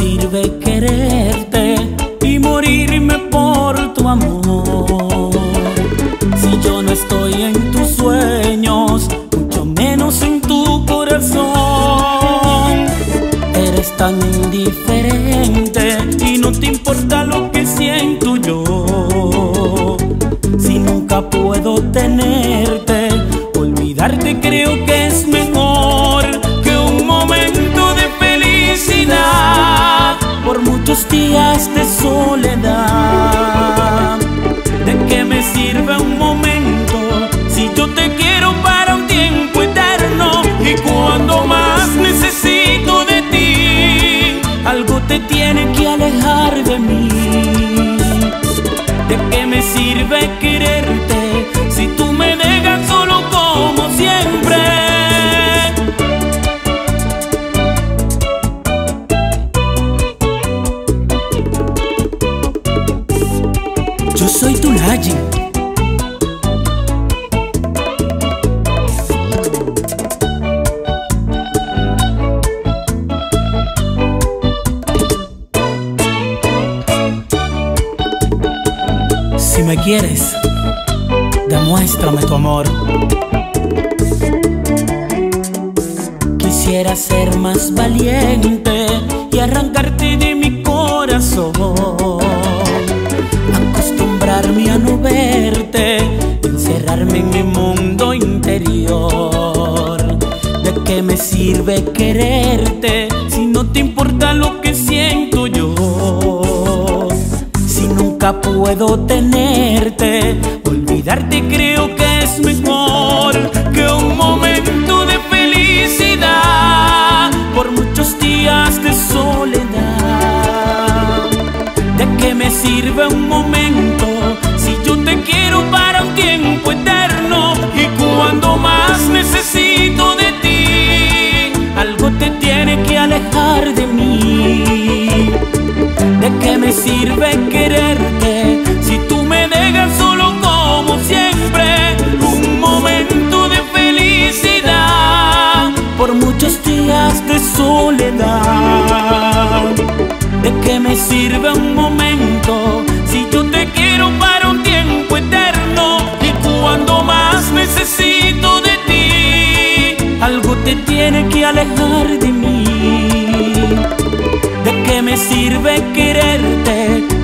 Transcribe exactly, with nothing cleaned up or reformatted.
sirve quererte y morirme por tu amor? Si yo no estoy en tus sueños, mucho menos en tu corazón. Eres tan indiferente y no te importa lo que siento yo. Si nunca puedo tenerte, olvidarte creo que es mejor que un momento de felicidad por muchos días de soledad. ¿De qué me sirve un momento si yo te quiero para un tiempo eterno? Y cuando más necesito de ti, algo te tiene que alejar de mí. ¿De qué me sirve quererte si tú me dejas solo como siempre? Yo soy Tulagi. Si me quieres, demuéstrame tu amor. Quisiera ser más valiente y arrancarte de mi corazón, acostumbrarme a no verte, encerrarme en mi mundo interior. ¿De qué me sirve quererte si no te importa lo que siento yo? Si nunca puedo tenerte, olvidarte creo que es mejor que un momento de felicidad por muchos días de soledad. ¿De qué me sirve un momento si yo te quiero para un tiempo eterno? Y cuando más necesito de ti, algo te tiene que alejar de mí. ¿De qué me sirve quererte si tú me dejas solo como siempre? Un momento de felicidad por muchos días de soledad. ¿De qué me sirve un momento si yo te quiero para un tiempo eterno? Y cuando más necesito de ti, algo te tiene que alejar de mí. ¿De qué me sirve quererte